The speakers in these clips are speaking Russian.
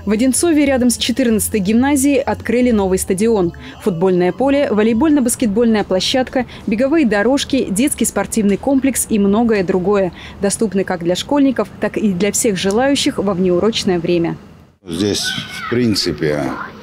В Одинцове рядом с 14-й гимназией открыли новый стадион. Футбольное поле, волейбольно-баскетбольная площадка, беговые дорожки, детский спортивный комплекс и многое другое. Доступны как для школьников, так и для всех желающих во внеурочное время. Здесь, в принципе,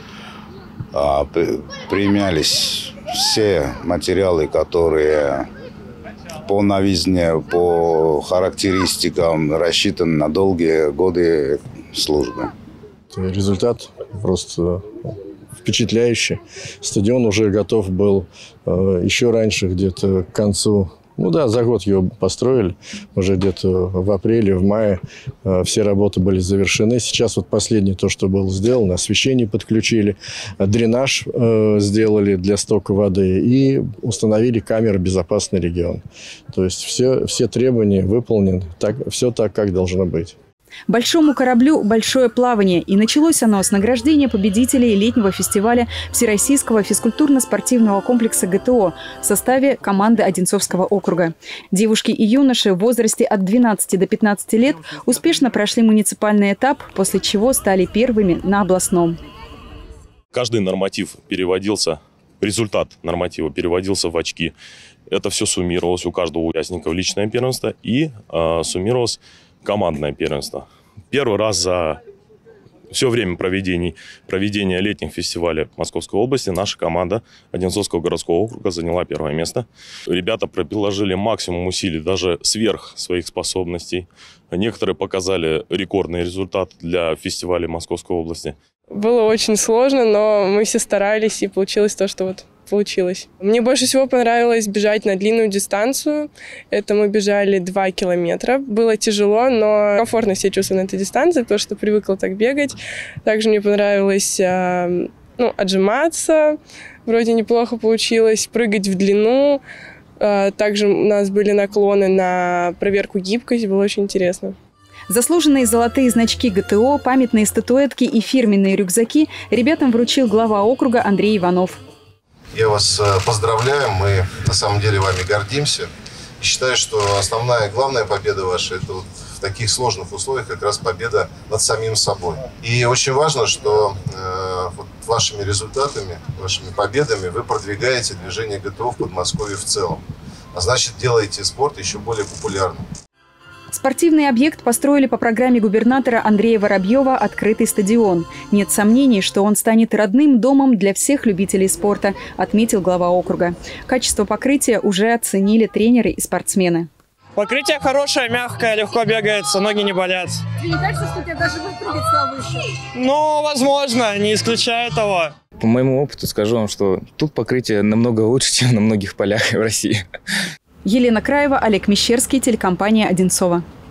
применялись все материалы, которые по новизне, по характеристикам рассчитаны на долгие годы службы. Результат просто впечатляющий. Стадион уже готов был еще раньше, где-то к концу. За год его построили. Уже где-то в апреле, в мае все работы были завершены. Сейчас вот последнее то, что было сделано. Освещение подключили, дренаж сделали для стока воды и установили камеры «Безопасный регион». То есть все требования выполнены. Все так, как должно быть. Большому кораблю большое плавание. И началось оно с награждения победителей летнего фестиваля Всероссийского физкультурно-спортивного комплекса ГТО в составе команды Одинцовского округа. Девушки и юноши в возрасте от 12 до 15 лет успешно прошли муниципальный этап, после чего стали первыми на областном. Каждый норматив переводился, результат норматива переводился в очки. Это все суммировалось у каждого участника в личное первенство и суммировалось командное первенство. Первый раз за все время проведения летних фестивалей Московской области наша команда Одинцовского городского округа заняла первое место. Ребята приложили максимум усилий, даже сверх своих способностей. Некоторые показали рекордный результат для фестиваля Московской области. Было очень сложно, но мы все старались, и получилось то, что получилось. Мне больше всего понравилось бежать на длинную дистанцию. Это мы бежали 2 километра. Было тяжело, но комфортно себя чувствую на этой дистанции, потому что привыкла так бегать. Также мне понравилось отжиматься. Вроде неплохо получилось. Прыгать в длину. Также у нас были наклоны на проверку гибкости. Было очень интересно. Заслуженные золотые значки ГТО, памятные статуэтки и фирменные рюкзаки ребятам вручил глава округа Андрей Иванов. Я вас поздравляю, мы на самом деле вами гордимся. И считаю, что основная, главная победа ваша – это в таких сложных условиях как раз победа над самим собой. И очень важно, что вашими результатами, вашими победами вы продвигаете движение ГТО в Подмосковье в целом. А значит, делаете спорт еще более популярным. Спортивный объект построили по программе губернатора Андрея Воробьева «Открытый стадион». Нет сомнений, что он станет родным домом для всех любителей спорта, отметил глава округа. Качество покрытия уже оценили тренеры и спортсмены. Покрытие хорошее, мягкое, легко бегается, ноги не болят. Тебе не кажется, что у тебя даже выпрыгать стал выше? Возможно, не исключаю того. По моему опыту скажу вам, что тут покрытие намного лучше, чем на многих полях в России. Елена Краева, Олег Мещерский, телекомпания «Одинцова».